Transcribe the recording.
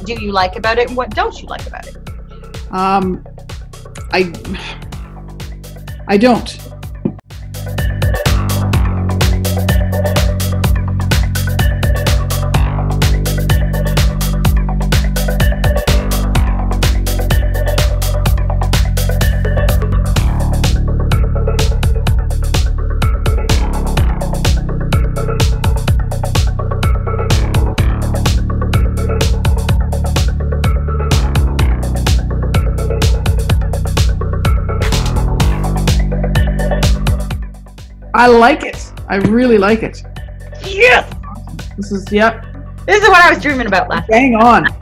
do you like about it and what don't you like about it? I don't. I like it. I really like it. Yes! This is, yep. This is what I was dreaming about last night. Bang on.